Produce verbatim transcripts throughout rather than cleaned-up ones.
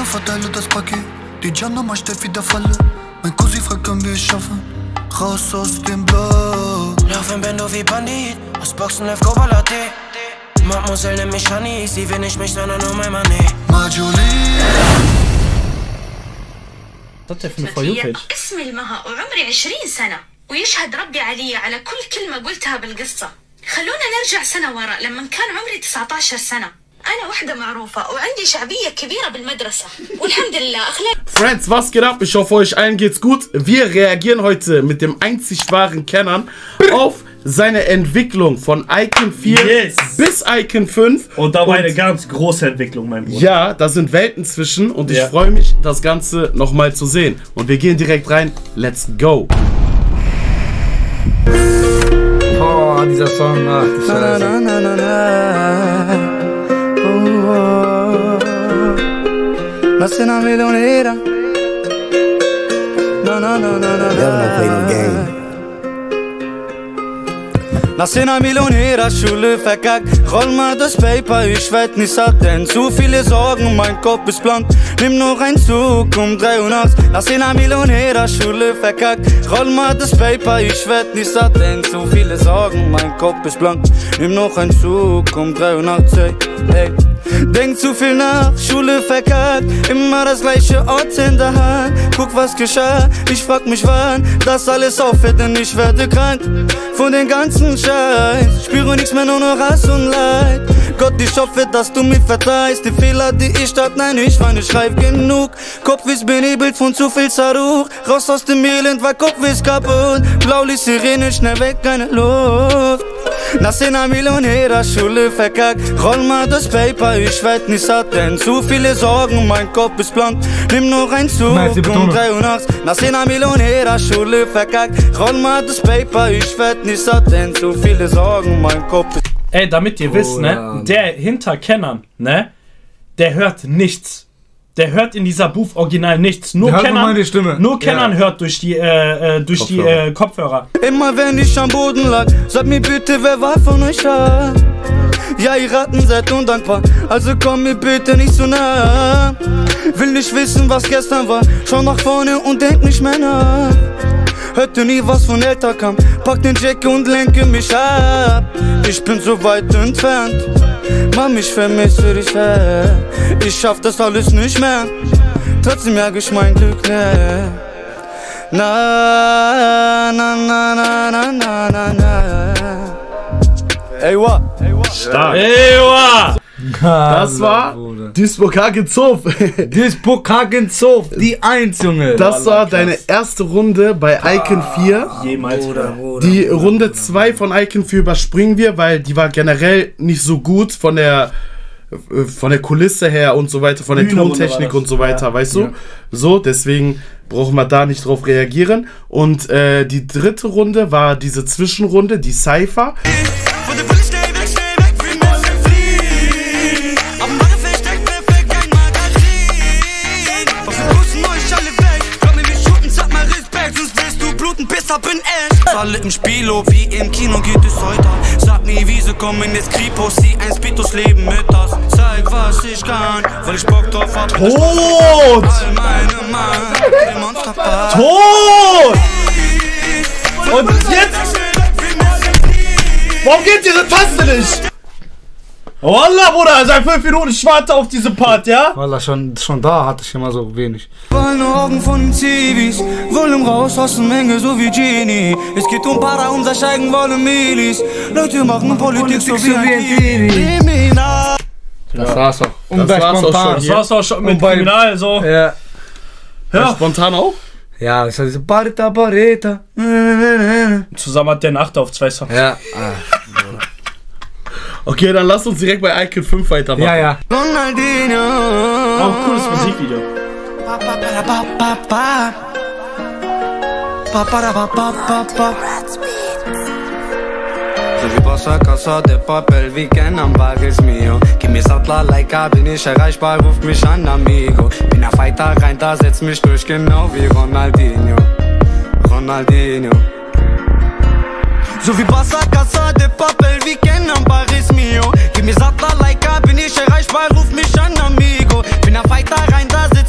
verteile das Paket. Die Jana steht wieder Falle. Mein Cousin fragt, können wir es schaffen? Raus aus dem Block. Lauf im Bendo wie Bandit, aus Boxen läuft Gobalate. Mademoiselle nennt mich Honey, sie will nicht mich, sondern nur mein Money. Marjorie. Das ist eine For You Page. اسمي المها وعمري عشرين سنة ويشهد ربي علي على كل كلمة قلتها بالقصة. خلونا نرجع سنة ورا لما كان عمري تسعة عشر سنة. أنا وحدة معروفة وعندي شعبية كبيرة بالمدرسة والحمد لله أخلاق. Friends, was geht ab? Ich hoffe, euch allen geht's gut. Wir reagieren heute mit dem einzig wahren Kennern auf seine Entwicklung von Icon vier yes. bis Icon fünf. Und da war und eine ganz große Entwicklung, mein Bruder. Ja, da sind Welten zwischen und ja. ich freue mich, das Ganze nochmal zu sehen. Und wir gehen direkt rein. Let's go! Oh, dieser Song, ach die Scheiße. Na, na, na, na. Oh, oh. Nace una milonera. Na, na, na, na, na. Never gonna play no game. Nace una milonera, Schule verkackt. Roll mal das Paper, ich werd nicht satt, denn zu viele Sorgen, mein Kopf ist blank. Nimm noch einen Zug um drei Uhr nachts. Nace una milonera, Schule verkackt. Roll mal das Paper, ich werd nicht satt, denn zu viele Sorgen, mein Kopf ist blank. Nimm noch einen Zug um drei Uhr nachts, hey, hey. Denk zu viel nach, Schule verkackt. Immer das gleiche Ort in der Hand. Guck, was geschah, ich frag mich wann das alles aufhört, denn ich werde krank von den ganzen Scheiß. Spüre nichts mehr, nur noch Hass und Leid. Gott, ich hoffe, dass du mir verzeihst die Fehler, die ich tat, nein, ich war nicht reif genug. Kopf ist benebelt von zu viel Zaruch. Raus aus dem Elend, weil Kopf ist kaputt. Blaulicht, Sirene, schnell weg, keine Luft. Nace una milonera, Schule verkackt. Roll mal das Paper, ich werd nicht satt, denn zu viele Sorgen, mein Kopf ist blank. Nimm noch einen Zug um drei Uhr nachts. Nace una milonera, Schule verkackt. Roll mal das Paper, ich werd nicht satt, denn zu viele Sorgen, mein Kopf ist... Ey, damit ihr oh, wisst, ne, ja. der hinter Kennern, ne, der hört nichts. Der hört in dieser Booth original nichts. Nur Kennern, die Stimme. Nur Kennern ja. hört durch die, äh, durch Kopfhörer. die äh, Kopfhörer. Immer wenn ich am Boden lag, sag mir bitte, wer war von euch da? Ja, ihr Ratten seid undankbar, also komm mir bitte nicht so nah. Will nicht wissen, was gestern war, schau nach vorne und denk nicht mehr nach. Hörte nie, was von älter kam, pack den Jack und lenke mich ab. Ich bin so weit entfernt, Mom, ich vermisse dich sehr. Ich schaff das alles nicht mehr, trotzdem jag ich mein Glück leer. Na, na, na, na, na, na, na, na. Ey, wa? Stark. Ey, wa? Das war Duisburg-Hagen-Zof. Duisburg-Hagen-Zof, die eins, Junge. Das war deine erste Runde bei Icon vier. Jemals. Die Runde zwei von Icon vier überspringen wir, weil die war generell nicht so gut von der von der Kulisse her und so weiter, von der Tontechnik und so weiter, weißt du? So, deswegen brauchen wir da nicht drauf reagieren. Und äh, die dritte Runde war diese Zwischenrunde, die Cypher. Alle im Spielo, wie im Kino geht es heute. Sag mir, wieso kommen jetzt Kripos, die ein Spitos leben mit das. Zeig, was ich kann, weil ich Bock drauf hab. Tot! All meine Mann, Tot! Und jetzt? Warum geht diese Taste nicht? Wallah, Bruder, seit fünf Minuten ich warte auf diese Part, ja? Wallah, schon, schon da hatte ich immer so wenig. Wollen Augen von den Zivis, wollen raus aus der Menge, so wie Genie. Es geht um Para, um das Steigen wollen Milis. Leute machen Politik, so wie ein T V. Das war's auch. Und das war's auch schon. Das war's auch schon mit Kriminal, so. Ja. Ja. Spontan auch? Ja, das heißt Barita, Barita. Zusammen hat der Nacht auf zwei Songs. Ja. Okay, dann lass uns direkt bei Icon fünf weitermachen. Ja, ja. Auch ein cooles Musikvideo. So wie Bossa Casa de Papel, wie kennen Bares mio. Gib mir Sattler, Leica, bin ich erreichbar, ruft mich an, amigo. Bin ein Fighter, rein da, setz mich durch, genau wie Ronaldinho. Ronaldinho. So wie Bossa Casa de Papel, wie kennen Bares mio. Gib mir Sattler, Leica, bin ich erreichbar, ruf mich an, amigo. Bin ein Fighter, rein da, setz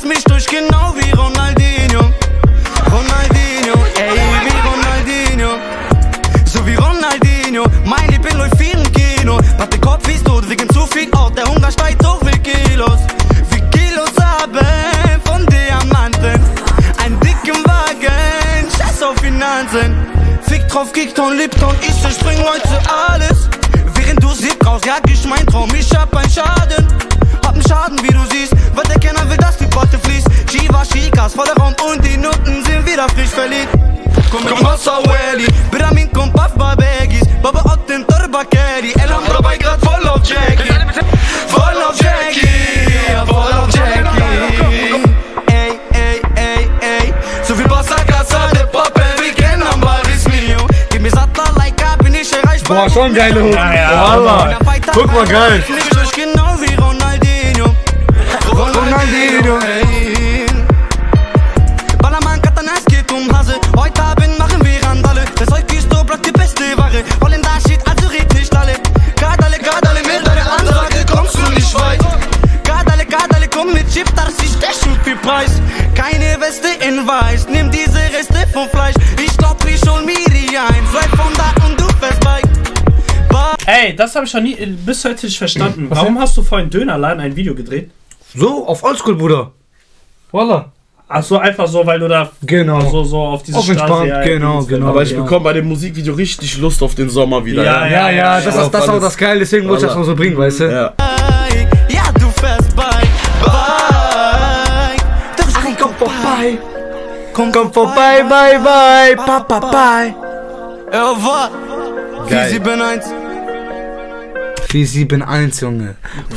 Kickton, Lipton, ich spring heute alles. Während du sie brauchst, jag ich mein Traum, ich hab ein Schaden. Hab einen Schaden, wie du siehst, weil der Kenner will, dass die Potte fließt. Chiva, Chicas, voller Raum und die Noten sind wieder frisch verliebt. Komm, komm, Hossa, Welly, Biramin, komm, Puff, Babegis, Baba, Otten, Turba, Carry, El haben dabei grad voll auf Jackie. Voll auf Jackie, voll auf Jackie. Ey, ey, ey, ey, so viel Bossa, Casa, der Poppen, wir kennen am Baris Mio. Gib mir Sattler, like up, bin ich erreichbar. Boah, schon geile Hut. Ja, ja, Mann. Guck mal, geil. Genau wie Ronaldinho. Ronaldinho. Ballermann, Katana, es geht um Hase. Heute Abend machen wir Randale. Das Zeug ist so bloß die beste Ware. Holländer steht, also red nicht alle. Kadale, Kadale, mit deiner Ansage kommst du nicht weit. Kadale, Kadale, komm mit Chip, das ist echt schon viel Preis. Keine Weste in Weiß, nimm diese Reste vom Fleisch. Ich glaub, ich hol mir die ein. Bleib von da und du fährst bei. Ey, das habe ich schon nie bis heute nicht verstanden. Was Warum denn? Hast du vorhin Dönerladen ein Video gedreht? So, auf Oldschool, Bruder. Voila. Ach so, einfach so, weil du da genau. so, so auf diese auf Straße... Ja, genau, genau. Aber ich genau. bekomme bei dem Musikvideo richtig Lust auf den Sommer wieder. Ja, ja, ja, ja, das, ist, das ist auch das Geile, deswegen wollte ich das mal so bringen, weißt du? Ja. Ja, du fährst bei, bei. Ach, komm vorbei. Komm, komm vorbei, bye, bye, papa, bye. Ja, was? vier sieben eins. vier sieben eins, Junge.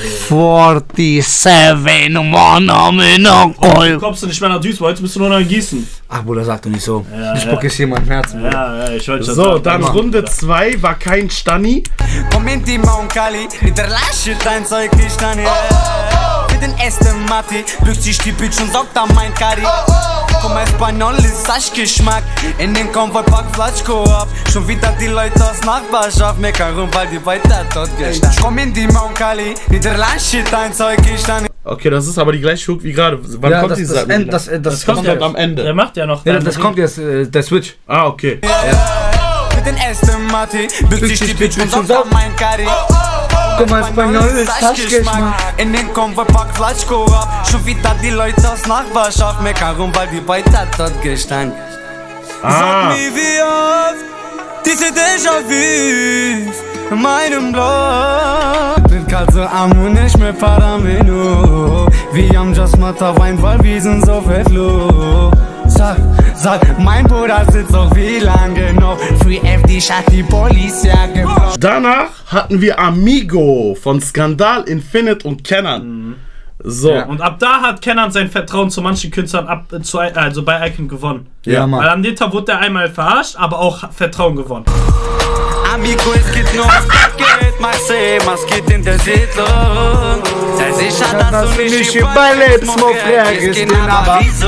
siebenundvierzig, Mann, no oh, kommst du nicht mehr nach Duisburg, heute bist du nur noch in Gießen. Ach, Bruder, sag doch nicht so. Ja, ich ja. bock jetzt hier mein Herz, Bruder. Ja, ja, ich wollte So, sagen, dann Runde zwei war kein Stanni. Moment, die Maunkali, mit der Lasche dein Zeug nicht an, ja. Mit den Aston Matti, büchst sich die Bitch und saugt an mein Kari. Komm, Espanol ist Saschgeschmack. In den Konvoi pack Flatschko ab. Schon wieder die Leute aus Nachbarschaft meckern rum, weil die weiter dort gestanden. Komm in die Maunkali, mit der Lasche dein Zeug nicht an. Okay, das ist aber die gleiche Hook wie gerade. Wann ja, kommt das, dieser? Das, End, das, das, das kommt ja am Ende. Der macht ja noch. Ja, das kommt jetzt, äh, der Switch. Ah, okay. Ja, ja. Mit den Aston Matti, büchst sich die Bitch und saugt an mein Kari. Guck mal, Espanol ist Saschgeschmack. In den Konvoi pack Flatschko ab. Schon wieder die Leute aus Nachbarschaft meckern rum, weil die weiter dort gestanden. Ah. Sag mir wie oft diese Déjà-vus in meinem Blog. Bin kalt so arm und nicht mehr Parameno. Wie am Jasmata Wein, weil wir sind so verflogen. Sag, sag, mein Bruder sitzt auch wie lange noch. Free F D hat die Polizei geblockt. Danach hatten wir Amigo von Skandal, Infinite und Kenan. Mhm. So. Ja. Und ab da hat Kenan sein Vertrauen zu manchen Künstlern ab, zu, also bei Icon gewonnen. Ja, Mann. Weil am Tag wurde er einmal verarscht, aber auch Vertrauen gewonnen. Amigo, es geht nur ums Paket, Marseille, was geht in der Siedlung? Sei sicher, dass du nicht überlebst, mon frère, es geht aber wieso?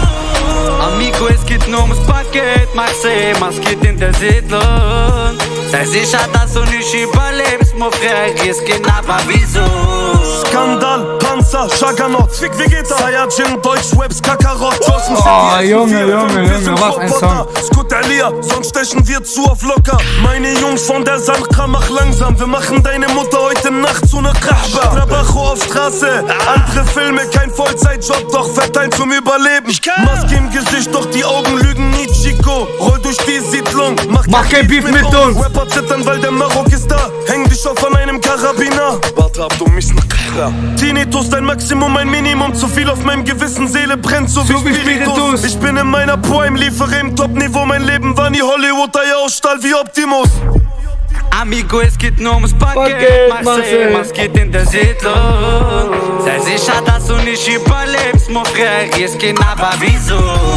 Amigo, es geht nur ums Paket, Marseille, was geht in der Siedlung? Sei sicher, dass du nicht überlebst, mon frère, es geht aber wieso? Skandal, Panzer, Juggernaut, Fick, wie geht's? Saiyajin, Deutschwebs, Kakarott, Jossen, oh, Junge, Junge, Junge, was ein Song. Skut Alia, sonst stechen wir zu auf locker. Meine Jungs von der Sandkra, mach langsam. Wir machen deine Mutter heute Nacht zu ne Krachba. Trabajo auf Straße, andere Filme, kein Vollzeitjob, doch verteilt zum Überleben. Maske im Gesicht, doch die Augen lügen nie, Chico. Roll durch die Siedlung, mach, mach kein Beef mit uns. Rapper zittern, weil der Marok ist da. Häng dich auf an einem Karabiner. Warte ab, du mich ne Krach. Tinnitus, dein Maximum, ein Minimum. Zu viel auf meinem Gewissen, Seele brennt so, so wie Spiritus. Spiritus. Ich bin in meiner Prime, liefere im Top-Niveau. Mein Leben war nie Hollywood, Eier aus Stahl wie Optimus. Amigo, es geht nur ums Paket, Marseille, was geht in der Siedlung? Sei sicher, dass du nicht überlebst, mon frère, es geht aber wieso?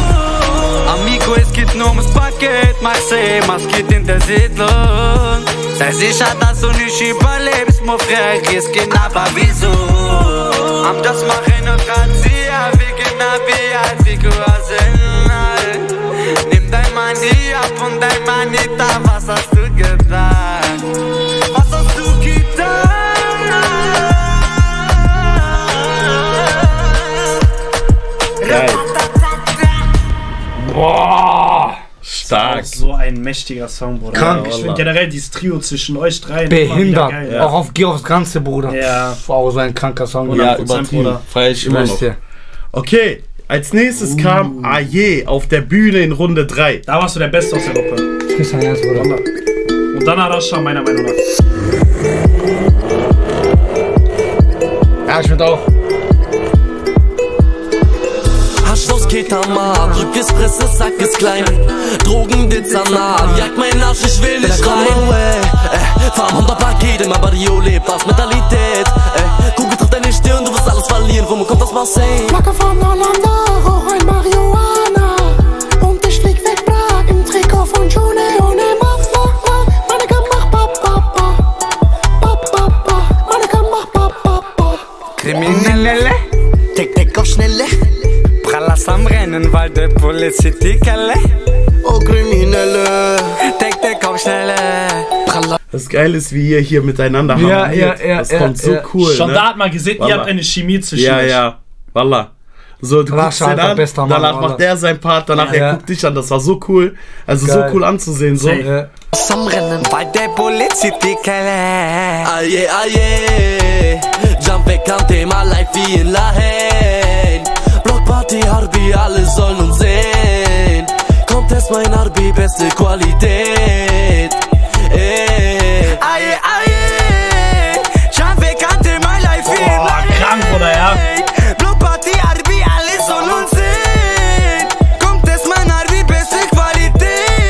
Amigo, es geht nur ums Paket, Marseille, was geht in der Siedlung? Sei sicher, dass du nicht überlebst, mon frère, es geht aber wieso? Am das machen und Grazia, wie genau wie alt, wie Guazenal. Nimm dein Money ab und dein Manita, was hast du getan? Was hast du getan? Geil. Boah, stark. So ein mächtiger Song, Bruder. Krank. Ich finde generell dieses Trio zwischen euch drei behindert. Geil, ja. Auch auf Geh aufs Ganze, Bruder. Ja. Wow, so ein kranker Song. Ja, übertrieben. Feier ich immer noch. Okay, als nächstes uh. kam Aye auf der Bühne in Runde drei. Da warst du der Beste aus der Gruppe. Küss dein Herz, Bruder. Und dann Arascha, meiner Meinung nach. Ja, ich find auch. Haschlos Ketamal, Drück ist Presse, Sack ist klein. Drogen, Dezernal, jagt mein Arsch, ich will nicht rein. Äh, fahren hundert Pakete, mein Barrio lebt aus Mentalität. Äh, Kugel trifft deine Stirn, du wirst alles verlieren. Wo kommt das Marseille? Macke von Hollanda, rauch ein Marihuana. Und ich flieg weg Prag im Trikot von June. Ohne Mach, mach, mach, meine kann mach, ba, ba, ba. Ba, ba, ba, meine kann mach, ba, ba, ba. Kriminelle, tick, tick auf Schnelle. Prallas am Rennen, weil der Polizei die Kelle. Oh Kriminelle, tick, tick auf Schnelle. Das Geile ist, wie ihr hier miteinander ja, harmoniert. Ja, ja, das ja, kommt so ja. cool. Schon ne? da hat man gesehen, Wallah. Ihr habt eine Chemie zwischen Ja, euch. ja. Wallah. So, du guckst den an, bester Mann, danach Wallah. macht der sein Part, danach Ja. er guckt dich an. Das war so cool. Also Geil. so cool anzusehen. So. Ja. Am Rennen, weil der Polizei die Kelle. aye, aye. Jump weg am Thema live wie in Lahane. Blockparty, Harbi, alle sollen uns sehen. Kommt erst mein Harbi, beste Qualität. Ey. Aye, aye. Jump weg am Thema live wie in Lahane. Krank, oder ja? Blockparty, Harbi, alle sollen uns sehen. Kommt erst mein Harbi, beste Qualität.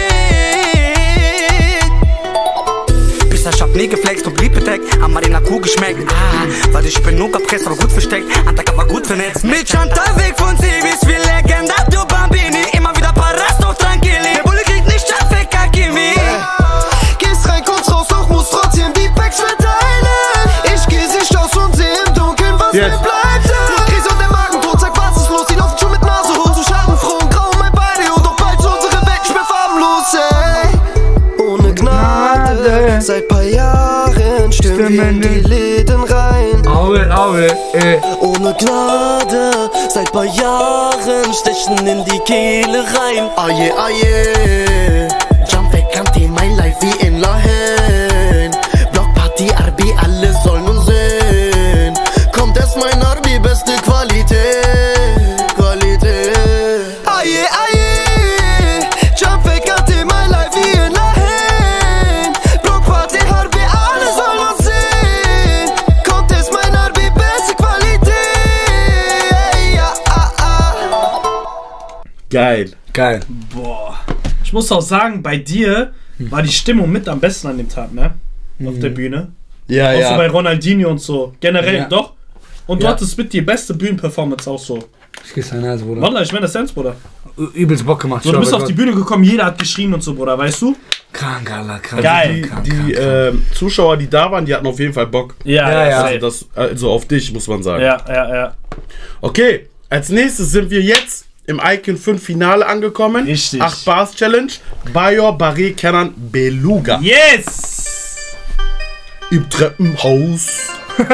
Ich hab nie geflext und blieb bedeckt, am Marina Kuh geschmeckt. Ah, weil ich bin nur gepresst, aber gut versteckt. Antag war gut vernetzt. Mit Chantal weg von Civis, wie Legenda, du Bambini. Immer wieder Paras, doch tranquilli. Der Bulle kriegt nicht Chaffee, Kakimi. Gehst rein, kommst raus, doch musst trotzdem die Packs verteilen. Ich geh Sicht aus und seh im Dunkeln, was Yes. mir bleibt. Die Krise und der Magentod, sag was ist los, die laufen schon mit Nase hoch. So schadenfroh und grau, mein Beide und doch bald so unsere Welt nicht mehr farbenlos, ey. Ohne Gnade, seit paar Jahren stimmen wir in die Läden rein. Aue, aue, ey. Ohne Gnade, seit paar Jahren stechen in die Kehle rein. Aye, aye. Jump weg, Kante, mein Life wie in Lahane. Blockparty, Arbi, alle sollen uns sehen. Kommt erst mein Arbi, beste Qualität. Qualität. Aye, aye. Jump weg, Kante, mein Life wie in Lahane. Blockparty, Harbi, alle sollen uns sehen. Kommt erst mein Harbi, beste Qualität. Ja, ah, ah. Geil. Geil. Boah. Ich muss auch sagen, bei dir war die Stimmung mit am besten an dem Tag, ne? Auf der Bühne. Ja, Auch so ja. bei Ronaldinho und so. Generell, Ja. doch. Und du Ja. hattest mit die beste Bühnenperformance auch so. Ich küss dein Herz, Bruder. Wallah, ich meine das ernst, Bruder. Übelst Bock gemacht. So, du bist auf die Bühne gekommen, jeder hat geschrien und so, Bruder, weißt du? Krank, Alter, krank. Geil. Krank, Die krank, krank. ähm, Zuschauer, die da waren, die hatten auf jeden Fall Bock. Ja, Ja, ja. Also, safe. das, also auf dich, muss man sagen. Ja, ja, ja. Okay, als nächstes sind wir jetzt im Icon fünf Finale angekommen. Richtig. acht Bars Challenge. Bayor, Barré, Kenan, Beluga. Yes! Im Treppenhaus.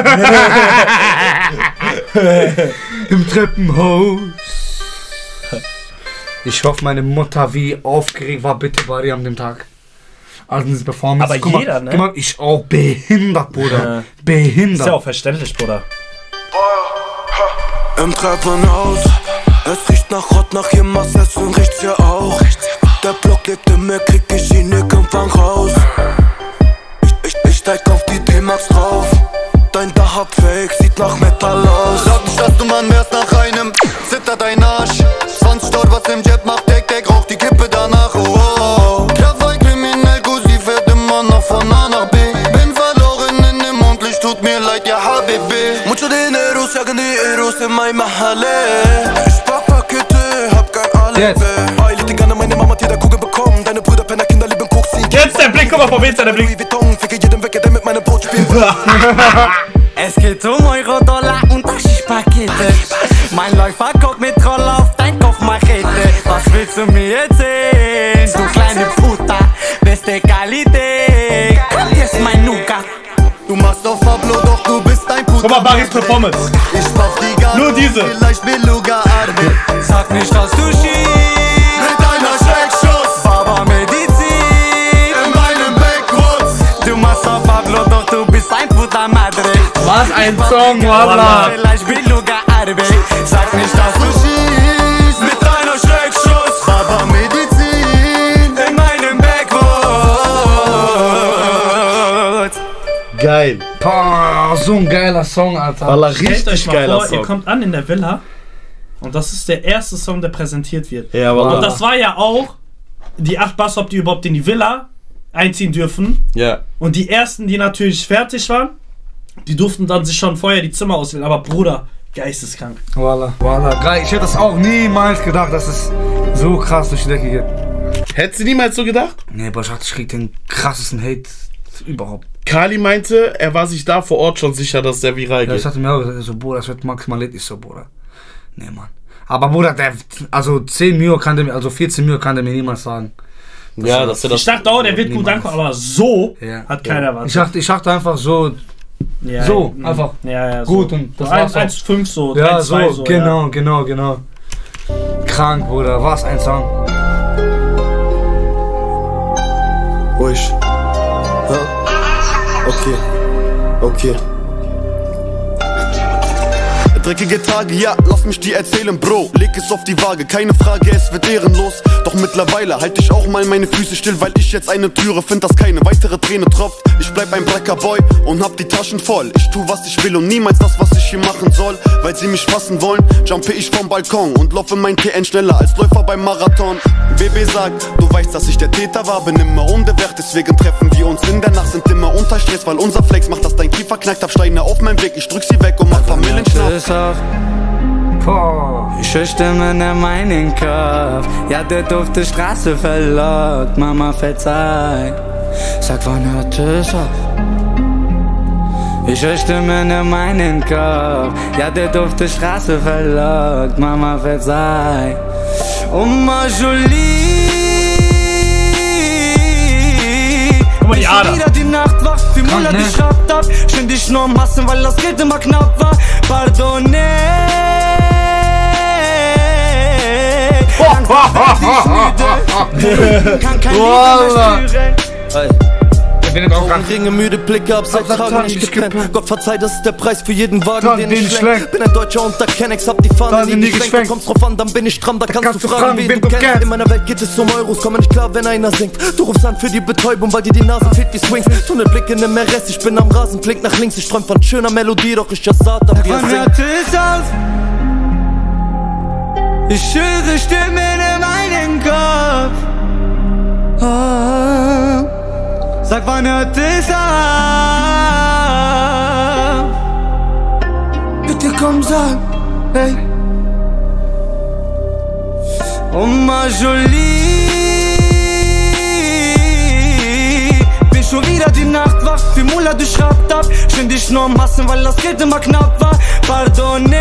Im Treppenhaus. Ich hoffe, meine Mutter wie aufgeregt war, bitte Barry an dem Tag. Also diese Performance. Aber Guck jeder, mal, ne? Guck mal, ich auch behindert, Bruder. Ja. Behindert. Ist ja auch verständlich, Bruder. Im Treppenhaus, es riecht nach Rott, nach Jemas Essen riecht's hier auch. Der Block lebt in mir, krieg ich ihn nicht im Fang raus. Ich, ich, ich steig auf die D-Max drauf. Dein Dachab-Fake sieht nach Metall aus. Sag nicht, dass du Mann wärst nach einem, zittert dein Arsch. zwanzig Dollar, was im Jet macht, Deck, Deck, raucht die Kippe danach, oh, oh. Kraftwerk kriminell, Gusi fährt immer noch von A nach B. Bin verloren in dem Mondlicht, tut mir leid, ja Habibi. Mucho dinero, jagen die Eros in mein Mahalle. Ich pack Pakete, hab kein Alibi. Eile die Ganne, meine Mama hat jeder Kugel bekommen. Deine Brüder, Penner, Kinder lieben Koks. Jetzt der Blick, guck mal, von wem ist der Blick? Louis Vuitton, ficke jedem weg, der mit meinem Brot spielt. Es geht um Euro, Dollar und Taschenpakete. Mein Läufer guckt mit Roll auf dein Kochmachete. Was willst du mir erzählen? Du kleine Puta, beste Qualität. Hier ist mein Nougat. Du machst auf Pablo, doch du bist ein Puter. Guck mal, Barrys Performance. Ich paff die Garde, Nur diese. vielleicht Beluga Arbe. Sag nicht, dass du schießt. Mit einer Schreckschuss Baba Medizin. in meinem Backwoods. Du machst auf Pablo, doch du bist ein Puta Madre. Was ein Song, Wallah. Vielleicht Beluga Arbe. Sag nicht, dass Du du schießt Mit einer Schreckschuss Baba Medizin in meinem Backwoods. so ein geiler Song, Alter. Wallah, Stellt euch richtig mal geiler vor, Song. ihr kommt an in der Villa und das ist der erste Song, der präsentiert wird. Ja, Wallah. Und das war ja auch die acht Bastop, die überhaupt in die Villa einziehen dürfen. Ja. Und die ersten, die natürlich fertig waren, die durften dann sich schon vorher die Zimmer auswählen. Aber Bruder, geisteskrank. Wallah, Wallah, geil. Ich hätte das auch niemals gedacht, dass es so krass durch die Decke geht. Hättest du niemals so gedacht? Nee, aber ich dachte, ich krieg den krassesten Hate überhaupt. Kali meinte, er war sich da vor Ort schon sicher, dass der viral geht. Ja, ich dachte mir auch, so, Bruder, das wird maximal lit. Ich so, Bruder. Nee, Mann. Aber Bruder, der, also zehn Mio kann der mir, also vierzehn Mio kann der mir niemals sagen. Das ja, dass er das. Ich dachte auch, der wird gut ankommen, aber so ja. hat keiner ja. erwartet. Ich dachte, ich dachte einfach so, ja, so, ja, einfach ja, ja, so. gut und das so war's eins Komma fünf so, ja, eins Komma zwei so, so, genau, ja. genau, genau. Krank, Bruder, was ein Song. Ruhig. Ja. Okay, okay. Dreckige Tage, ja, lass mich dir erzählen, Bro. Leg es auf die Waage, keine Frage, es wird ehrenlos. Doch mittlerweile halt ich auch mal meine Füße still, weil ich jetzt eine Türe find, dass keine weitere Träne tropft. Ich bleib ein Breckerboy und hab die Taschen voll. Ich tu, was ich will und niemals das, was ich hier machen soll. Weil sie mich fassen wollen, jumpe ich vom Balkon und laufe mein T N schneller als Läufer beim Marathon. B B sagt, du weißt, dass ich der Täter war, bin immer unbewehrt, deswegen treffen wir uns in der Nacht, sind immer unter Stress, weil unser Flex macht, dass dein Kiefer knackt. Hab Steine auf meinem Weg, ich drück sie weg und mach Familienschnapp. Ich höre Stimmen in meinen Kopf. Ja, der Duft der Straße verlockt. Mama, verzeih. Sag, wann hört es auf? Ich höre Stimmen in meinen Kopf. Ja, der Duft der Straße verlockt. Mama, verzeih. Oma Jolie. Guck mal, die Ader. Wieder die Nacht wach, wie Muller dich schraubt ab. Ständig dich nur Massen, weil das Geld immer knapp war. Pardonne. Kann kein Leben mehr spüren. Augenringe, müde Blicke, ab seit Tagen nicht gepennt. Gott verzeih, das ist der Preis für jeden Wagen, den ich schlenk. Bin ein Deutscher unter Kennex, hab die Fahne nie geschwenkt. Kommst drauf an, dann bin ich stramm, da kannst du fragen, wen du kennst. In meiner Welt geht es um Euros, komm nicht klar, wenn einer singt. Du rufst an für die Betäubung, weil dir die Nase fehlt wie Swings. Tunnelblick in dem R S, ich bin am Rasen, blink nach links. Ich träum von schöner Melodie, doch ich hasse Satan, wie er singt. Ich höre Stimmen in meinen Kopf. Oh, sag, wann hört es auf? Bitte komm, sag, hey. Oma Jolie. Bin schon wieder die Nacht wach, wie Muller dich schraubt ab. Ständig nur Massen, weil das Geld immer knapp war. Pardonne.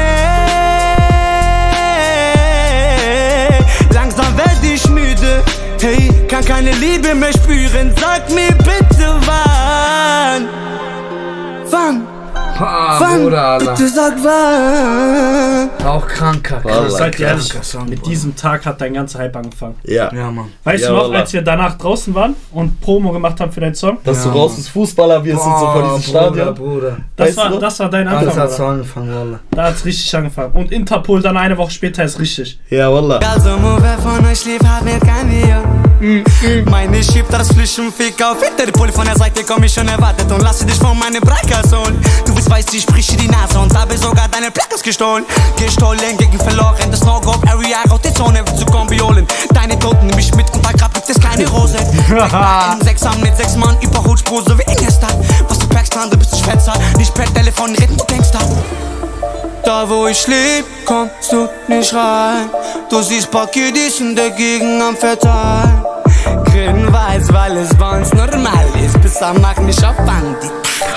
Langsam werd ich müde, hey, kann keine Liebe mehr spüren. Sag mir bitte wann, wann, Ah, wann, Bruder, bitte sag wann. Auch kranker, Ich sag dir ehrlich, Song, mit Bruder. diesem Tag hat dein ganzer Hype angefangen. Ja. Ja, Mann. Weißt Ja, du noch, Wallah. als wir danach draußen waren und Promo gemacht haben für deinen Song? Dass Ja, du raus Mann. ins Fußballer wirst und so von diesem Bruder, Stadion. Bruder. Das Weißt war, du? das war dein Alles Anfang. hat so Bruder. angefangen, Wallah. Da hat's richtig angefangen. Und Interpol dann eine Woche später ist richtig. Ja, Wallah. Also, wer von euch lieb hat mit Cameo? Meine schiebt das Flüschenfick auf hinter die Pole von der Seite, komm ich schon erwartet und lasse dich von meine Breikers holen. Du bist weiß, ich sprich dir die Nase und habe sogar deine Plackers gestohlen. Gestohlen gegen verloren, das No-Go Area, raus die Zone, willst du Kombi holen. Deine Toten nimm mich mit, unter Grab gibt es keine Rose. In sechs Hand mit sechs Mann, Überholspose wie Iniesta. Was du packst, du bist du Schwätzer, nicht per Telefon reden, du Gangster. Da wo ich leb, kommst du nicht rein. Du siehst Pakidis in der Gegend am Verteilen. Grün-weiß, weil es bei uns normal ist. Bis am Nacht mich auf Bandi.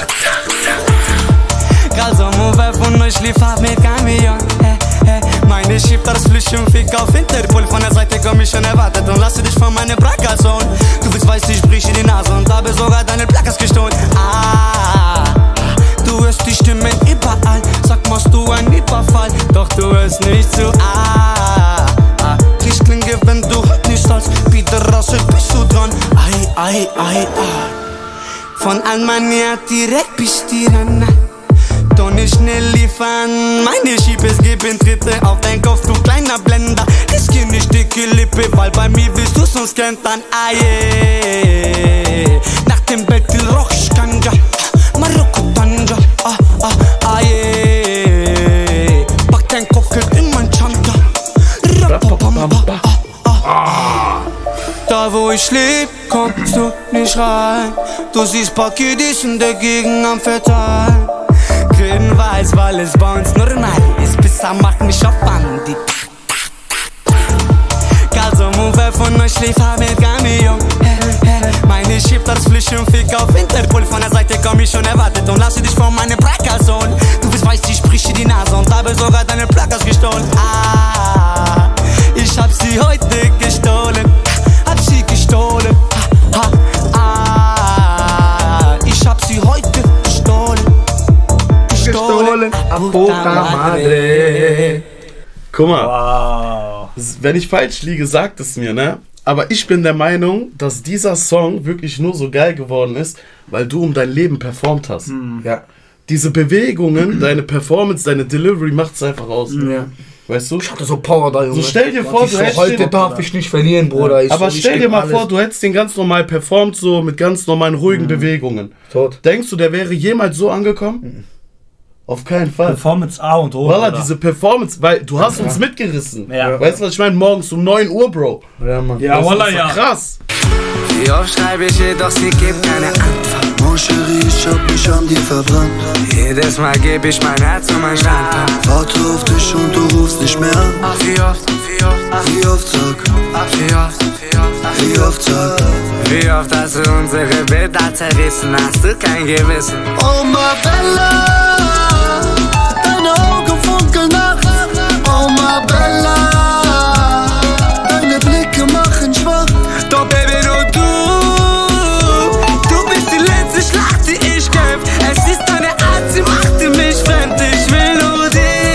Also, wer von euch liefert mit Camion? Hey, hey. Meine schiebt das Flüschenfick auf Interpol. Von der Seite komm ich schon erwartet und lasse dich von meine Brackers holen. Du willst weiß, ich brich in die Nase und habe sogar deine Plackers gestohlen. Ah, du hörst die Stimmen überall. Sag, machst du einen Überfall? Doch du hörst nicht zu. Ah, ah. Ich klinge, wenn du halt nicht als Biederrasse bist du dran. Ei, ei, ei, ei. Von Almania direkt bis Tirana. Doch nicht schnell liefern. Meine Schiebes geben Tritte auf dein Kopf, du kleiner Blender. Riskier nicht dicke Lippe, weil bei mir willst du's uns kentern. Aye. Nach dem Bett roch ich Ganja. Marokko Tanja. Ah, ah. wo ich leb, kommst du nicht rein. Du siehst Pakidis in der Gegend am Verteilen. Grün weiß, weil es bei uns normal ist. Besser mach nicht auf Bandi. Also Move von euch schläft mit Gamion. Meine schiebt das Flisch und Fick auf Interpol. Von der Seite komm ich schon erwartet und lasse dich von meinem Brackersohn. Du bist weiß, ich spreche die Nase und habe sogar deine Plackers gestohlen. Ah, ich hab sie heute gestohlen. Hab sie gestohlen. Ha, ha, ah, ich hab sie heute gestohlen. Gestohlen. Puta Madre. Guck mal. Wow. Wenn ich falsch liege, sagt es mir, ne? Aber ich bin der Meinung, dass dieser Song wirklich nur so geil geworden ist, weil du um dein Leben performt hast. Mhm. Ja. Diese Bewegungen, deine Performance, deine Delivery macht es einfach aus. Ja. Weißt du? Ich hatte so Power da, Junge. So stell dir vor, du so, hättest heute den, darf ich nicht verlieren, Bruder. Ich aber so, stell dir mal alles. vor, du hättest den ganz normal performt, so mit ganz normalen, ruhigen mhm. Bewegungen. Tot. Denkst du, der wäre jemals so angekommen? Mhm. Auf keinen Fall. Performance A und O. Voilà, diese Performance, weil du hast ja. uns mitgerissen. Ja. Weißt du, was ich meine? Morgens um neun Uhr, Bro. Ja, Mann. Ja, voilà, ja. Krass. Wie oft schreibe ich ihr, doch sie gibt keine Antwort. Mon Chéri, ich hab mich an dir verbrannt. Jedes Mal geb ich mein Herz und mein Standpunkt. Warte auf dich und du rufst nicht mehr an. Ach, wie oft, wie oft, wie oft sag, wie oft, wie oft, wie oft sag, wie oft hast du unsere Bilder zerrissen, hast du kein Gewissen. Oh, ma Bella. Oh ma Bella, deine Blicke machen schwach. Doch Baby, nur du, du bist die letzte Schlacht, die ich kämpf. Es ist deine Art, sie machte mich fremd, ich will nur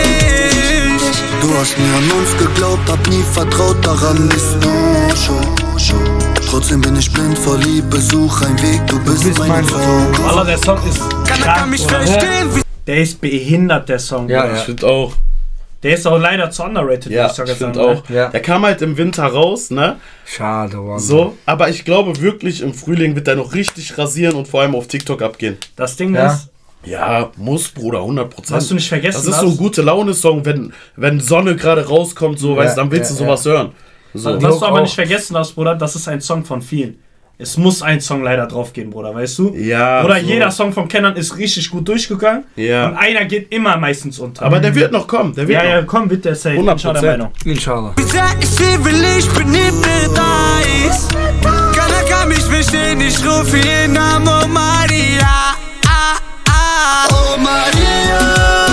dich. Du hast nie an uns geglaubt, hab nie vertraut, daran bist du schuld. Trotzdem bin ich blind vor Liebe, such einen Weg, du bist, du bist meine Frau. Alter, der Song ist kann, kann mich verstehen. Der ist behindert, der Song. Ja, ja. Ich finde auch. Der ist auch leider zu underrated, ja, ich, ich finde auch. Ne? Ja. Der kam halt im Winter raus, ne? Schade, Mann. So, aber ich glaube wirklich, im Frühling wird der noch richtig rasieren und vor allem auf TikTok abgehen. Das Ding ja. ist... Ja, muss, Bruder, hundert Prozent. Hast du nicht vergessen, das ist so ein gute Laune-Song, wenn, wenn Sonne gerade rauskommt, so, ja, weißt, dann willst ja, du sowas ja. hören. So. Was du aber nicht vergessen hast, Bruder, das ist ein Song von vielen. Es muss ein Song leider drauf gehen, Bruder, weißt du? Ja. Oder so. jeder Song von Kennern ist richtig gut durchgegangen. Ja. Und einer geht immer meistens unter. Aber der wird noch kommen. Der wird ja, noch. ja, komm, wird der safe. hundert Prozent. Meinung. Inshallah. Wie sehr ich sie will, ich bin nie bereits. Keiner kann mich verstehen, ich rufe ihren Namen, oh Maria. Ah, ah. Oh Maria,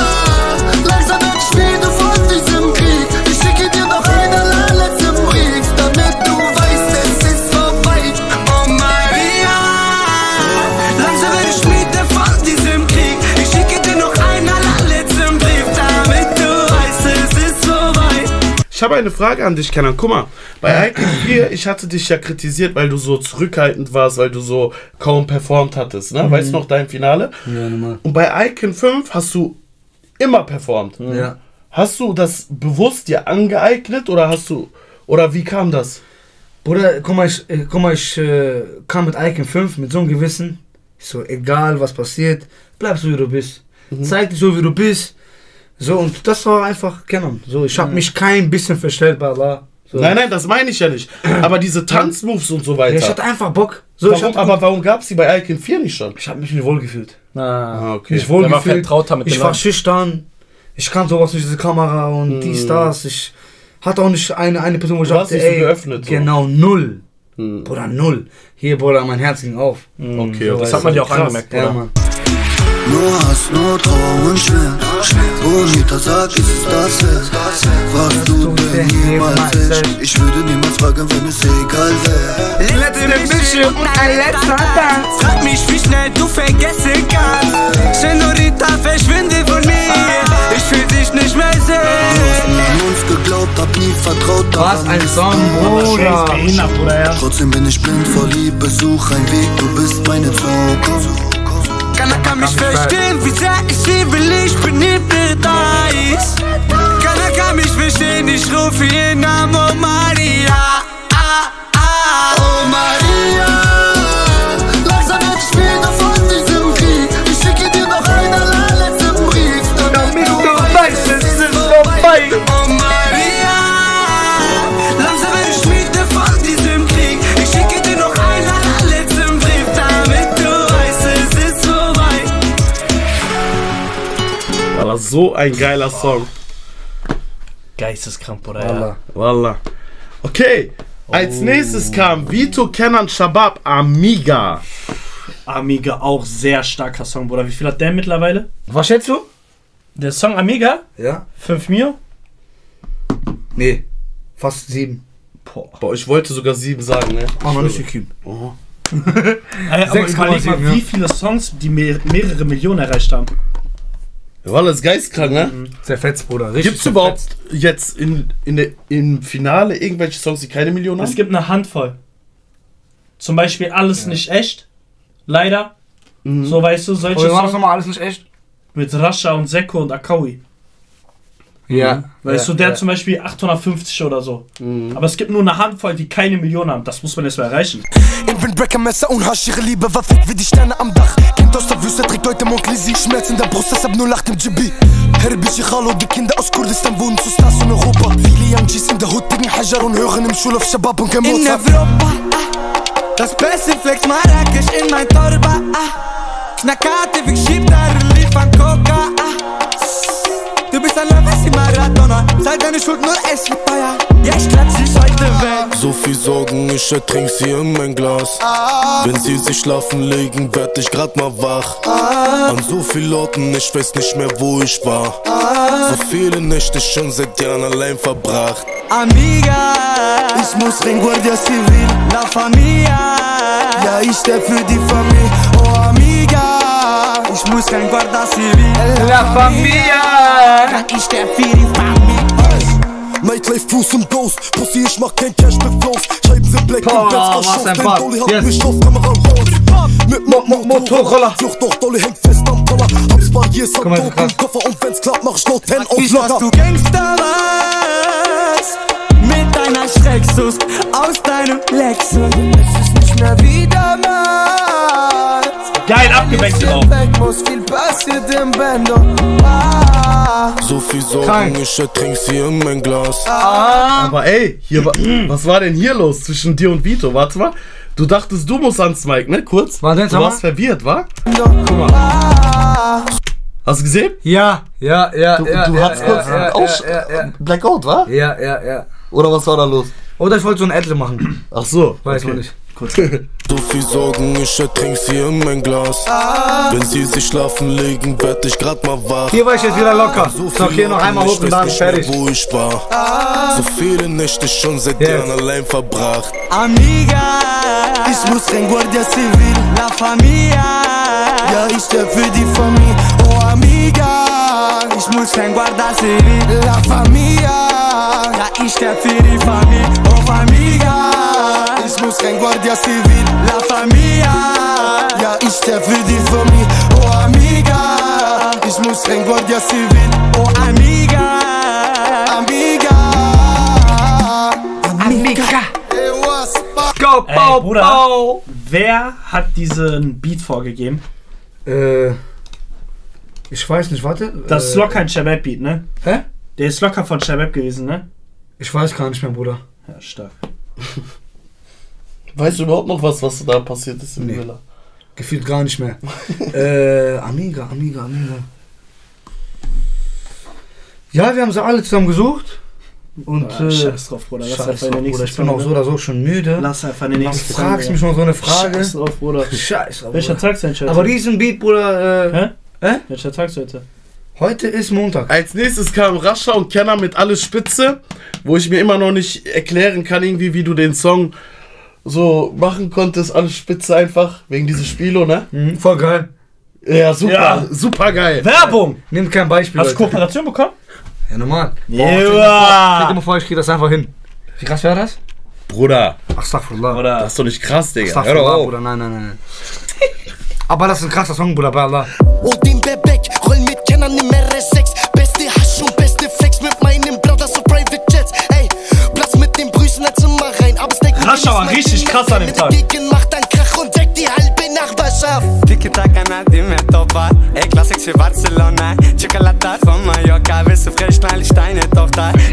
langsam wird ich müde von diesem Krieg. Ich schicke dir noch einen allerletzten Brief, damit du weißt, es ist vorbei. Oh Maria, langsam wird ich müde von diesem Krieg. Ich schicke dir noch einen allerletzten Brief, damit du weißt, es ist vorbei. Ich habe eine Frage an dich, Kenan. Guck mal, bei Icon vier, ich hatte dich ja kritisiert, weil du so zurückhaltend warst, weil du so kaum performt hattest, ne? Mhm. Weißt du noch, dein Finale? Ja, normal. Und bei Icon fünf hast du immer performt. Mhm. Ja. Hast du das bewusst dir angeeignet oder hast du, oder wie kam das? Bruder, guck mal, ich, äh, guck mal, ich äh, kam mit Icon fünf mit so einem Gewissen. Ich so, egal was passiert, bleib so wie du bist. Mhm. Zeig dich so wie du bist. So, und das war einfach Kennen. So, ich habe mhm. mich kein bisschen verstellt bei Allah. So. Nein, nein, das meine ich ja nicht. Aber diese Tanzmoves und so weiter. Ja, ich hatte einfach Bock. So, warum, ich hatte aber warum gab es die bei Icon vier nicht schon? Ich habe mich nicht wohl gefühlt. Ah, okay. Mich wohl gefühlt. Mit ich war schüchtern. Ich kann sowas nicht, diese Kamera und mm. dies, das. Ich hatte auch nicht eine, eine Person, wo ich du dachte, hast ey, so geöffnet, genau, so. null. Mm. Bruder, null. Hier, Bruder, mein Herz ging auf. Mm. Okay, so, das hat man ja auch angemerkt, Bruder. Ja, Mann. Nur Hass, nur Trauer und Schmerz. Bonita sagt, ist es das wert? Was du denn niemals echt? Ich würde niemals fragen, wenn es egal wäre. Letzte Mische und ein letzter Tanz. Frag mich, wie schnell du vergessen kannst. Senorita, verschwinde von mir. Ich fühl dich nicht mehr sehen. Du hast nie an uns geglaubt, hab nie vertraut. Was ein Song, Bruder. Trotzdem bin ich blind vor Liebe, such einen Weg, du bist meine Zukunft. Keiner kann mich verstehen, wie sehr ich sie will, ich bin nie bereit. Keiner kann mich verstehen, ich rufe ihren Namen, oh Maria. Ah, ah. Oh Maria, langsam wird ich müde von diesem Krieg. Ich schicke dir noch einen allerletzten Brief, damit du weißt, es ist vorbei. Oh Maria, langsam wird ich müde von diesem Krieg. Ich schicke so ein geiler Song. Geisteskrank, Bruder. Wallah. Ja. Wallah. Okay, als oh. nächstes kam Vito, Kenan, Shabab, Amiga. Amiga, auch sehr starker Song, Bruder. Wie viel hat der mittlerweile? Was schätzt du? Der Song Amiga? Ja. fünf Mio? Nee, fast sieben. Boah. Boah, ich wollte sogar sieben sagen, ne? Mach noch nicht gekühlt. Oh. Ey, aber überleg mal, ja. wie viele Songs die mehr, mehrere Millionen erreicht haben. Wallah, ist geistkrank, ne? Mhm. Sehr fetz, Bruder. Richtig. Gibt's überhaupt jetzt in, in der, im Finale irgendwelche Songs, die keine Millionen haben? Es gibt eine Handvoll. Zum Beispiel Alles ja. nicht echt. Leider. Mhm. So, weißt du, solche Songs. Was nochmal Alles nicht echt? Mit Rascha und Seko und Akawi. Ja. Mhm. Weißt ja, du, der ja. hat zum Beispiel achthundertfünfzig oder so. Mhm. Aber es gibt nur eine Handvoll, die keine Millionen haben. Das muss man erst mal erreichen. Invenbreaker, Messer und Hasch, ihre Liebe war fake wie die Sterne am Dach. Kind aus der Wüste trägt heute Monklisi. Schmerz in der Brust, deshalb nur lacht im G B. Herbishi Khalo, die Kinder aus Kurdistan wohnen zu Stars in Europa. Viele Young G's in der Hut gegen Hajar und hören im Schul auf Shabab und kein Mozart. In Europa, das Beste flex Marrakesch in mein Torba. Knackate, wie schiebt der Relief an Coca. Du bist ein Löwes wie Maradona. Sei deine Schuld, nur es wird teuer. Ja, ich klatsch dich heute weg. So viel Sorgen, ich ertrink sie in mein Glas. Wenn sie sich schlafen legen, werd ich grad mal wach. An so vielen Orten, ich weiß nicht mehr, wo ich war. So viele Nächte schon seit Jahren allein verbracht. Amiga, ich muss rein, Guardia Civil. La Familia, ja, ich sterb für die Familie. Oh, Amiga, ich muss rein, Guardia Civil. La Familia, ja, ich sterb für die Familie. Nightlife, Fuß und Ghost. Pussy, ich mach kein Cash mit Flows. Scheiben sind black und Benz verschoss. Dein Dolly hat mich auf Kamera raus. Mit Motorroller. Flucht doch, Dolly hängt fest am Dollar. Hab's Barriers, hab Dope im Koffer und wenn's klappt, mach ich noch ten auf locker. Dass du Gangster warst mit deiner Schrecksus aus deinem Lexus. Es ist nicht mehr wie damals. Geil abgewechselt auch. Muss viel passiert im Bando. So viel Sorgen, ich ertrink sie in mein Glas. Ah. Aber ey, hier war, was war denn hier los zwischen dir und Vito? Warte mal. Du dachtest, du musst ans Mike, ne? Kurz. War denn du warst verwirrt, wa? Guck mal. Hast du gesehen? Ja, ja, ja. Du, ja, du ja, hattest ja, kurz ja, Aus ja, ja, ja. Blackout, wa? Ja, ja, ja. Oder was war da los? Oder ich wollte so ein Adler machen. Ach so. Weiß okay. man nicht. So viel Sorgen, ich ertrink sie in mein Glas. Wenn sie sich schlafen legen, werd ich grad mal wach. Hier war ich jetzt wieder locker. So viel okay, noch einmal hoch und dann fertig. Mehr, wo ich war. So viele Nächte schon seit yes. Jahren allein verbracht. Amiga, ich muss rein, Guardia Civil. La Familia, ja, ich sterb für die Familie. Oh, Amiga, ich muss rein, Guardia Civil. La Familia, ja, ich sterb für die Familie. Oh, Amiga, ich muss rein, Guardia Civil. La Familia, ja, ich sterb für die Familie. Oh, Amiga, ich muss rein, Guardia Civil. Oh, Amiga, Amiga, Amiga. Hey, what's up? Go, Ey, bow, Bruder, bow. wer hat diesen Beat vorgegeben? Äh, ich weiß nicht, warte. Das ist äh, locker ein Shabab-Beat, ne? Hä? Der ist locker von Shabab gewesen, ne? Ich weiß gar nicht mehr, Bruder. Ja, stark. Weißt du überhaupt noch was, was da passiert ist im Nee. Villa? Gefühlt gar nicht mehr. äh, Amiga, Amiga, Amiga. Ja, wir haben sie alle zusammen gesucht. Und Ah, äh, scheiß drauf, Bruder. Lass scheiß einfach in der drauf, nächsten Bruder. Ich bin Song, auch so oder so schon müde. Lass einfach in der nächsten Du fragst mich noch so eine Frage. Scheiß drauf, Bruder. Scheiß drauf, Welcher Bruder. Tag ist denn heute? Aber diesen Beat, Bruder, äh, Hä? Hä? Welcher Tag ist heute? Heute ist Montag. Als nächstes kam Rascha und Kenner mit Alles Spitze, wo ich mir immer noch nicht erklären kann, irgendwie, wie du den Song so machen konntest. Alles Spitze einfach, wegen dieses Spielo, ne? Mhm, voll geil. Ja, super, Ja. super geil. Werbung! Nimm kein Beispiel. Hast du Leute. Kooperation bekommen? Ja, normal. Ja. Boah, stell dir mal vor- stell dir mal vor, ich krieg das einfach hin. Wie krass wäre das? Bruder, Ach, Astaghfirullah. Oder? das ist doch nicht krass, Digga. Hör Astaghfirullah, doch auf. Bruder. Nein, nein, nein. Aber das ist ein krasser Song, Bruder, bei Allah. Odin Bebek, roll mit Kennern im R S sechs. Beste Hasch und beste Flex mit meinem Bruder, so Private Jets. Ey, Platz mit dem Brüßen als Zimmer rein. Aber Steak Rascha war richtig krass an dem Tag. Dagegen macht ein Krach und deckt die halbe Nachbarschaft. Tiki-Taka, Nadime, Topa. Ey, Classics für Barcelona. Chocolata von Mallorca. Bist du frisch, knall ich deine Tochter. Keine Mucke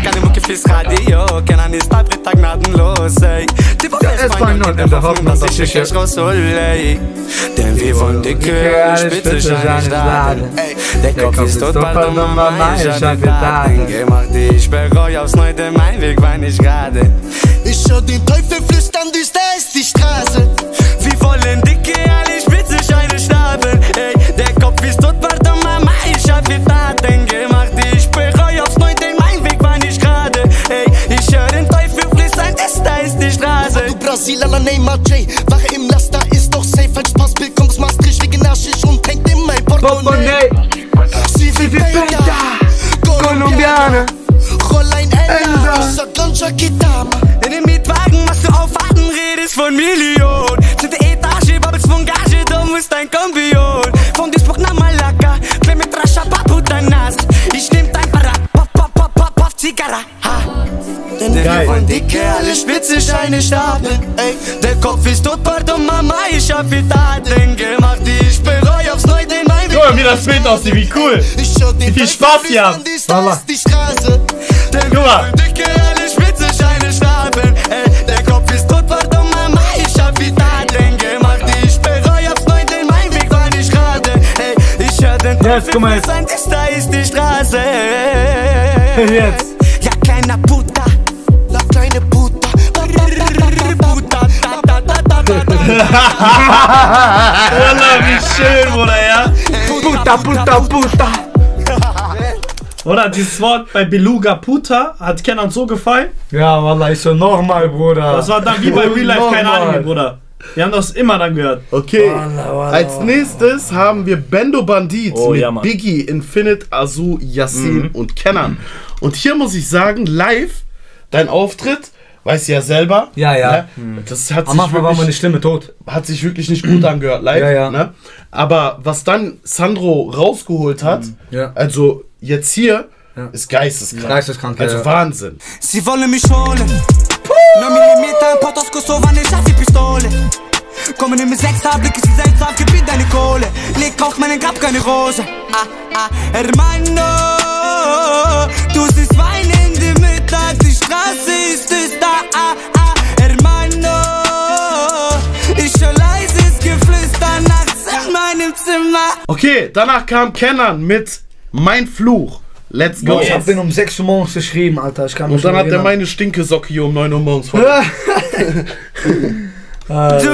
fürs Radio. Kennen ist bei Freitag gnadenlos, ey. Die Woche ist fein und in der Hoffnung, dass ich dich echt raushol, ey. Denn wir wollen dicke, alle Spitze scheinen starten. Der Kopf ist tot, bald um Mama, ich hab Gedanken gemacht, ich bereue aufs Neue, mein Weg war nicht gerade. Ich hör den Teufel flüstern, düster ist die Straße. Wir wollen dicke, alle Spitze scheinen stapeln, ey. Der Kopf ist tot, warte Mama, ich hab viel Taten gemacht. Ich bereue aufs Neue, mein Weg war nicht gerade, ey. Ich hör den Teufel flüstern, da ist die Straße. Du Brasil, la Neymar J. Wache im Laster ist doch safe. Falsch Passbild kommt aus Maastricht wegen Aschisch und hängt in mein Portemonnaie. Sie will Beta, Kolumbianer, Rollein Ender, ich sag Concha Kitama. In dem Mietwagen machst du aufwarten, redest von Million. Sind die Etage, Bubbles von Gage, du musst ein Kombion. Von Duisburg nach Malaka, klein mit Rascha, Paputa nass. Ich nehm dein Para, pop, pop, pop, pop, pop, Zigarra, ha. Denn wir wollen dicke, alle Spitze Scheine stapeln, ey. Der Kopf ist tot, pardon Mama, ich hab viel Taten gemacht, ich bereue aufs Neue den mein Weg. Guck mal, wie das Bild aussieht, wie cool. Wie viel Spaß hier haben. Mama. Guck mal. Dicke, alle Spitze Scheine stapeln, ey. Der Kopf ist tot, pardon Mama, ich hab viel Taten gemacht, ich bereue aufs Neue den mein Weg war nicht gerade, ey. Ich hör den Jetzt, guck mal jetzt. Da ist die Straße. Jetzt. Ja, kleiner Puta. La kleine Puta. Puta, da, da, da, da, da, da. Wallah, wie schön, Bruder, ja? Puta, Puta, Puta. Oder dieses Wort bei Beluga Puta hat Kenan so gefallen. Ja, Wallah, ich so nochmal, Bruder. Das war dann wie bei Real Life kein Anime, Bruder. Wir haben das immer dann gehört. Okay, Wallah, Wallah, als Wallah. nächstes haben wir Bendo Bandit Oh, mit ja, Mann. Biggie, Infinite, Azu, Yassin Mhm. und Kenan. Und hier muss ich sagen, live, dein Auftritt, weißt du ja selber. Ja, ja. Ne? Das hat Am sich, Anfang war meine wirklich, Stimme tot. hat sich wirklich nicht gut angehört, live. Ja, ja. Ne? Aber was dann Sandro rausgeholt hat, Ja. also jetzt hier, Ja. ist geisteskrank. Geisteskrank, Also ja. Wahnsinn. Sie wollen mich holen. neun Millimeter im Port aus Kosovo, ich hab die Pistole. Kommen in mit sechs Blick ist die selbst ab, gib mir deine Kohle. Leg auf meinen Grab keine Rose. Ah, ah, Hermano, du siehst weinende Mittag, die Straße ist düster. Ah, ah, Hermano, ich höre leises Geflüster nachts in meinem Zimmer. Okay, danach kam Kenan mit Mein Fluch. Let's go. Ich hab den um sechs Uhr morgens geschrieben, Alter. Ich kann mich Und dann nicht hat er erinnern. meine Stinkesocke hier um neun Uhr morgens vor. Du.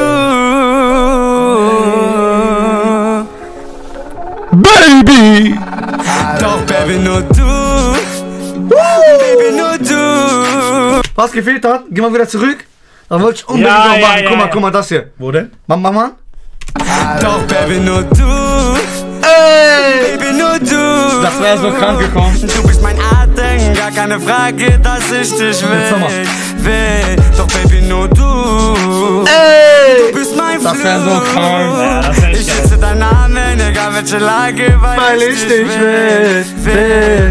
Baby! Doch, Baby, nur du. Baby, nur du. Was gefehlt hat, geh mal wieder zurück. Dann wollte ich unbedingt Ja, noch ja, machen. ja, Guck mal, ja. guck mal, das hier. Wo denn? Mama, Mama. Doch, Baby, nur du. Ey! Baby, nur du. Das wäre so krank gekommen. Du bist mein Atem, gar keine Frage, dass ich dich nochmal. will. will. Doch, Baby, nur du. Ey! Du bist mein Das wär so Fluch. krank. Ja, das wär echt Ich geil. schütze deinen Namen, egal welche Lage, weil, Weil ich dich will, will.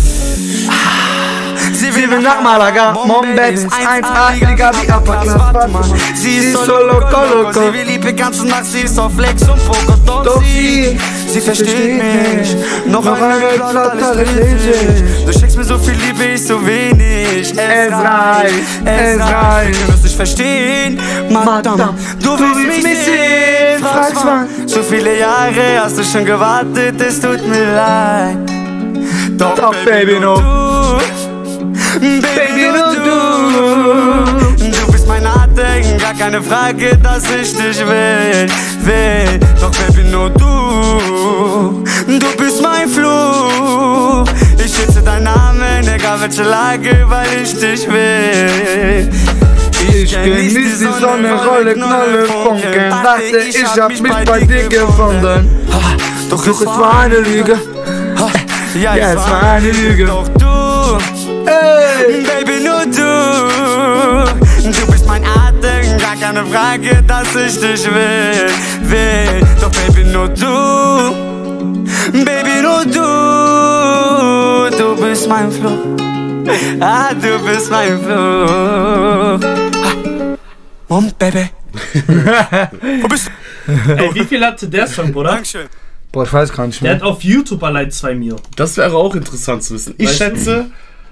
Sie Sie will nach Malaga, Mombed ist eins A, Liga wie Upper Class Batman. Sie ist so loco, loco, loco. sie will liebe ganze Nacht, sie ist auf Flex und Poco. Doch sie, sie versteht mich. Noch Noch eine eine Platte, Platte, alles alles dreht sich. dreht Du schickst mir so viel Liebe, ich so wenig. Es reicht, es reicht. Du wirst nicht verstehen, Madame. Du willst mich sehen, fragst wann. So viele Jahre hast du schon gewartet, es tut mir leid. Doch, Doch, Baby, no. du. Baby, nur du. Du bist mein Atem, gar keine Frage, dass ich dich will, will. Doch Baby, nur du. Du bist mein Fluch. Ich schütze deinen Namen, egal welche Lage, weil ich dich will. Ich genieß die Sonne, Rolle, Knolle, Funken. Dachte, ich hab mich bei dir gefunden. Doch Doch es war eine Lüge. Ja, Ja, es war eine Lüge. Doch du. Ey! Baby, nur du. Du bist mein Atem, gar keine Frage, dass ich dich will, will. Doch Baby, nur du. Baby, nur du. Du bist mein Fluch. Ah, du bist mein Fluch. Ah. Mom, Baby. Wo bist du? Ey, wie viel hatte der Song, Bruder? Dankeschön. Boah, ich weiß gar nicht Der mehr. hat auf YouTube allein zwei Mio. Das wäre auch interessant zu wissen. Ich Weißt du? schätze,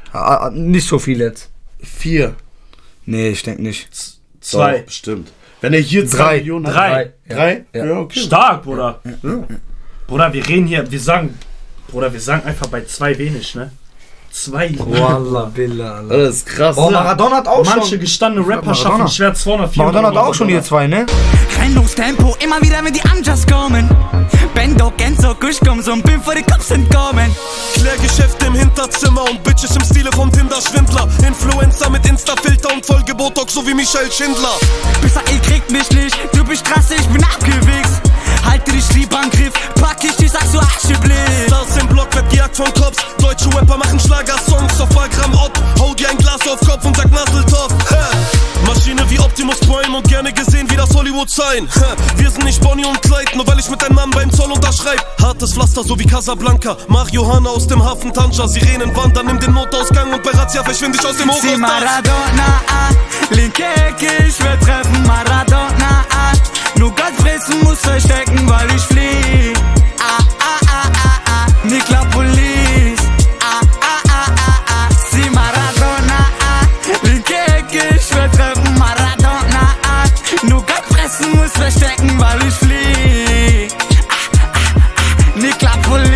Ah, nicht so viel jetzt. Vier. Nee, ich denke nicht. Zwei. Doch, bestimmt. Wenn er hier Drei. zwei Millionen Drei. hat. Drei? Ja. Ja, okay. Stark, Bruder. Ja. Bruder, wir reden hier, wir sagen, Bruder, wir sagen einfach bei zwei wenig, ne? Zwei. Wallah, Billah. Das ist krass. Oh, Maradona hat auch Manche schon. gestandene Rapper Maradona. schaffen schwer zweihundert, vierhundert. Maradona hat auch schon hier zwei, ne? Rennungstempo, immer wieder, wenn die Amjas kommen. Bendo, Genzo, Kuschkom, so ein Bild vor die Cops entkommen. Klärgeschäfte im Hinterzimmer und Bitches im Stile vom Tinder-Schwindler. Influencer mit Insta-Filter und Vollgebotox, so wie Michael Schindler. Michael kriegt mich nicht, du bist krass, ich bin abgewichst. Halte dich lieb am Griff, pack ich dich, sagst du Ascheblick. Stars im Block, wird gejagt von Cops. Deutsche Rapper machen Schlagersongs auf Bagram Ott. Hau dir ein Glas auf Kopf und sag Naseltoff. Maschine wie Optimus Prime und gerne gesehen wie das Hollywood sein. Wir sind nicht Bonnie und Clyde, nur weil ich mit deinem Namen beim Zoll unterschreib. Hartes Pflaster, so wie Casablanca. Mario Hanna aus dem Hafen Tanja. Sirenen wandern, nimm den Notausgang und bei Razzia verschwind ich aus dem Hochhaus. Sie Maradona, ah, linke Ecke, ich will treffen Maradona, ah. Nur Gott fressen muss verstecken, weil ich flieh. Ah, ah, ah, ah, ah, Nikla Police. Ah, ah, ah, ah, ah, Sie Maradona, ah, linke Ecke, ich will treffen Maradona, ah. Nur Gott fressen muss verstecken, weil ich flieh. Ah, ah, ah, Nikla Police.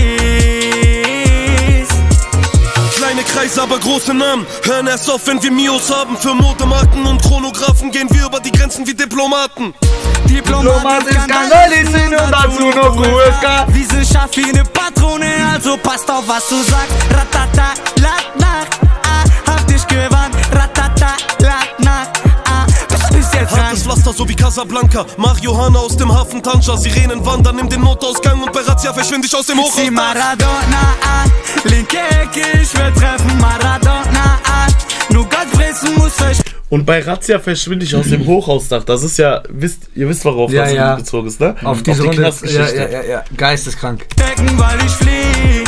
Kleine Kreise, aber große Namen. Hören erst auf, wenn wir Mios haben. Für Modemarken und Chronographen gehen wir über die Grenzen wie Diplomaten. Diplomat ist Skandalisten und dazu noch U S K. Wissenschaft wie ne Patrone, also passt auf, was du sagst. Ratata, lat nach, ah, hab dich gewarnt. Ratata, lat nach, ah, du bist jetzt dran. Hartes Pflaster, so wie Casablanca. Mario Hanna aus dem Hafen Tanja. Sirenen wandern, nimm den Notausgang und bei Razzia verschwind ich aus dem Hochhaus. Sie Maradona, ah, linke Ecke, ich will treffen Maradona, ah. Nur Gott fressen muss verstehen. Und bei Razzia verschwinde ich aus dem Hochhausdach. Das ist ja, wisst, ihr wisst, worauf Ja, das ja. bezogen ist, ne? Auf diese die Runde. Ja, Knastgeschichte. ja, ja, ja. Geisteskrank. Decken, weil ich flieh.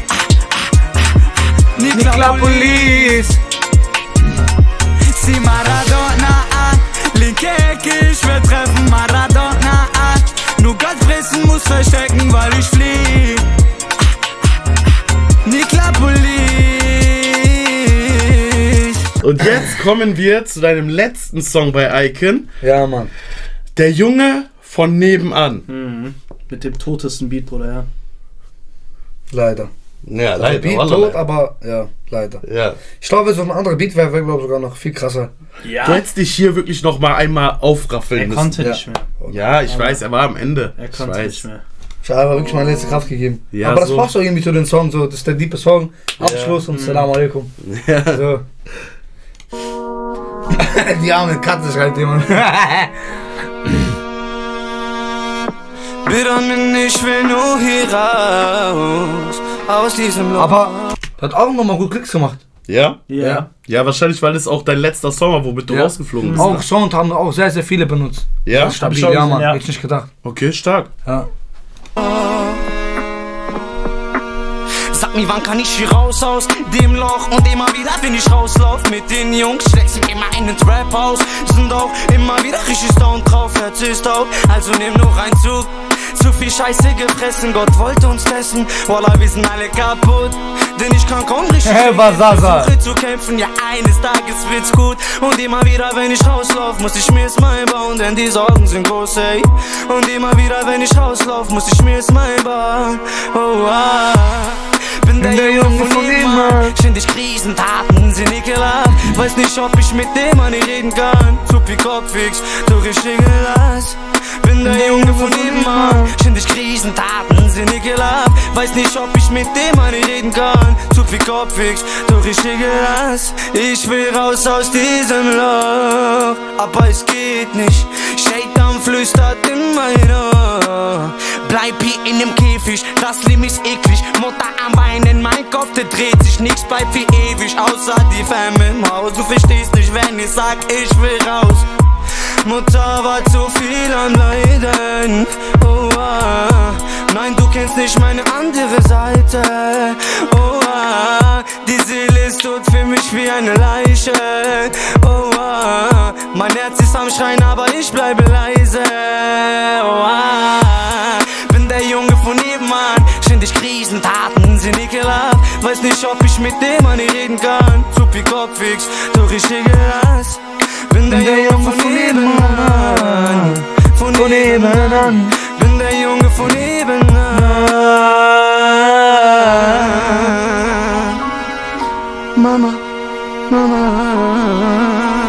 Nikla Police. Sie Maradona, ah, linke Ecke, ich will treffen Maradona, ah. Nur Gott fressen muss verstecken, weil ich flieh. Nikla Police. Und jetzt kommen wir zu deinem letzten Song bei Icon. Ja, Mann. Der Junge von nebenan. Mhm. Mit dem totesten Beat, Bruder, ja. Leider. Ja, Also leider. Beat tot, aber ja, leider. Ja. Ich glaube, wenn es noch ein anderer Beat wäre, wäre glaube ich sogar noch viel krasser. Ja. Du hättest dich hier wirklich noch mal einmal aufraffeln Er müssen. konnte Ja. nicht mehr. Ja, ich weiß, er war am Ende. Er ich konnte weiß. nicht mehr. Ich habe wirklich meine letzte Kraft gegeben. Ja, aber das so. passt auch irgendwie zu den Song, so, das ist der diepe Song, Abschluss und Salam alaikum. Ja. So. Die arme Katze schreibt jemand. Bitte mich, ich will nur hier raus. Aus diesem Loch. Aber hat auch nochmal gut Klicks gemacht. Ja? Ja. Ja, wahrscheinlich, weil es auch dein letzter Song war, womit du Ja. rausgeflogen bist. Auch Sound haben auch sehr, sehr viele benutzt. Ja? Stabil, schon ja, gesehen, Mann. ja. Hätte ich nicht gedacht. Okay, stark. Ja. Sag mir, wann kann ich hier raus aus dem Loch? Und immer wieder, wenn ich rauslauf mit den Jungs, steckst du immer einen Trap aus. Sind auch immer wieder richtig down drauf, Herz ist taub, also nimm noch einen Zug. Zu viel Scheiße gefressen, Gott wollte uns testen. Wallah, wir sind alle kaputt, denn ich kann kaum richtig Hey, was Sasa? versuche zu kämpfen, ja eines Tages wird's gut. Und immer wieder, wenn ich rauslauf, muss ich mir Smile bauen, denn die Sorgen sind groß, ey. Und immer wieder, wenn ich rauslauf, muss ich mir Smile bauen, oh ah. Bin der, der Junge von nebenan, ständig Krisentaten sind ekelhaft. Weiß nicht, ob ich mit dem Mann nicht reden kann. Zu viel Kopfwix, doch ich gelass. Bin der Junge von nebenan, ständig Krisentaten sind ekelhaft. Weiß nicht, ob ich mit dem Mann nicht reden kann. Zu viel Kopfwix, doch ich gelass. Ich will raus aus diesem Loch, aber es geht nicht. Shaitan flüstert in mein Ohr. Bleib hier in dem Käfig, das Leben ist eklig. Mutter am Weinen, mein Kopf, der dreht sich. Nichts bleibt wie ewig, außer die Fam im Haus. Du verstehst nicht, wenn ich sag, ich will raus. Mutter war zu viel am Leiden, oh ah. Nein, du kennst nicht meine andere Seite, oh ah. Die Seele ist tot für mich wie eine Leiche, oh ah. Mein Herz ist am Schreien, aber ich bleibe leise, oh ah. Bin der Junge von nebenan, ständig Krisentaten sind ekelhaft. Weiß nicht, ob ich mit dem Mann nicht reden kann. Zu viel Kopfwix, doch ich regel das. Bin der Junge von nebenan, von nebenan. Bin der Junge von nebenan. Mama, Mama.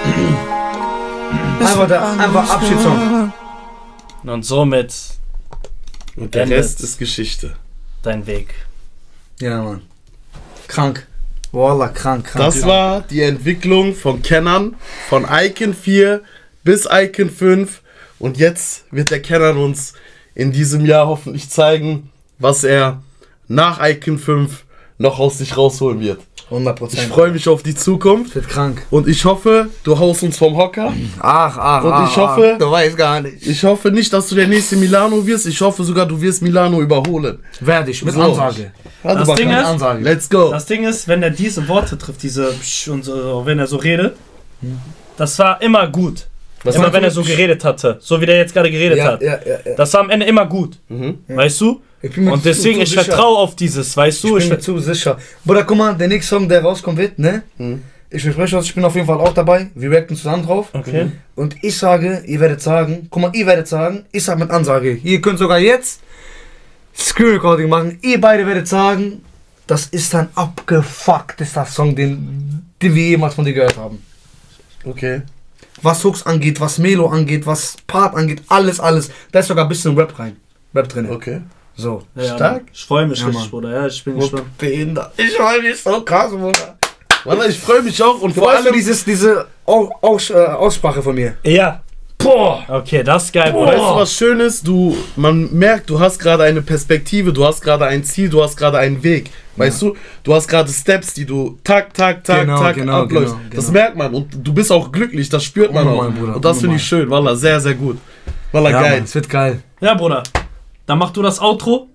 Einfach, der, einfach Abschiedssong. Und somit. Und der Rest ist Geschichte. Dein Weg. Ja, Mann. Krank. Wallah, krank, krank. Das war die Entwicklung von Kenan, von Icon vier bis Icon fünf. Und jetzt wird der Kenan uns in diesem Jahr hoffentlich zeigen, was er nach Icon fünf noch aus sich rausholen wird. hundert Prozent. Ich freue mich auf die Zukunft. Wird krank. Und ich hoffe, du haust uns vom Hocker. Ach, ach, Und ach. ich hoffe, ach. Du weißt gar nicht. Ich hoffe nicht, dass du der nächste Milano wirst. Ich hoffe sogar, du wirst Milano überholen. Werde ich, mit So. Ansage. Warte Das mal, Ding mit ist- Ansage. Let's go. Das Ding ist, wenn er diese Worte trifft, diese Psch und so, wenn er so redet, das war immer gut. Was immer meinst wenn du? er so geredet hatte, so wie der jetzt gerade geredet Ja, hat. ja, ja, ja. Das war am Ende immer gut. Mhm. Weißt du? Ich bin mir Und zu- deswegen, zu ich sicher. vertraue auf dieses, weißt du? Ich bin Ich mir zu sicher. Bruder, guck mal, der nächste Song, der rauskommt wird, ne? Mhm. Ich verspreche euch, ich bin auf jeden Fall auch dabei. Wir reacten zusammen drauf. Okay. Und ich sage, ihr werdet sagen, guck mal, ihr werdet sagen, ich sag mit Ansage. Ihr könnt sogar jetzt Screen Recording machen. Ihr beide werdet sagen, das ist ein abgefucktester Song, den, den wir jemals von dir gehört haben. Okay. Was Hooks angeht, was Melo angeht, was Part angeht, alles, alles. Da ist sogar ein bisschen Rap rein. Rap drin. Okay. So. Ja, Stark. Ich freue mich Ja, richtig, Mann. Bruder. Ja, ich bin gespannt. Behindert. Ich freue mich so krass, Bruder. Wallah, ich freue mich auch. Und Du vor weißt allem... dieses, diese Au- Aus, äh, Aussprache von mir. Ja. Boah! Okay, das ist geil, Weißt du, Bruder. was Schönes? Du, man merkt, du hast gerade eine Perspektive, du hast gerade ein Ziel, du hast gerade einen Weg. Weißt du? Du hast gerade Steps, die du tak, tak, tak, Genau, tak genau, abläufst. genau, Das genau. merkt man und du bist auch glücklich, das spürt man Unnormal, auch. Bruder, Und das finde ich schön, Wallah, sehr, sehr gut. Wallah, Ja, geil. Mann, es wird geil. Ja, Bruder. Dann mach du das Outro.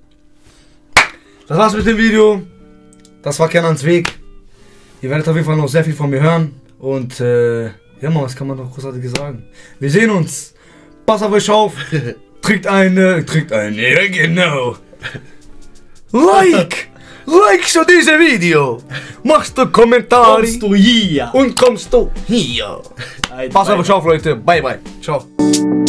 Das war's mit dem Video. Das war Kenans Weg. Ihr werdet auf jeden Fall noch sehr viel von mir hören. Und äh, ja, Mann, was kann man noch großartiges sagen? Wir sehen uns. Passt auf euch auf. Trinkt eine, trinkt eine, ja genau. Like, like schon dieses Video. Machst du Kommentare Kommst du hier. und kommst du hier. Passt auf euch auf, Leute. Bye, bye. Ciao.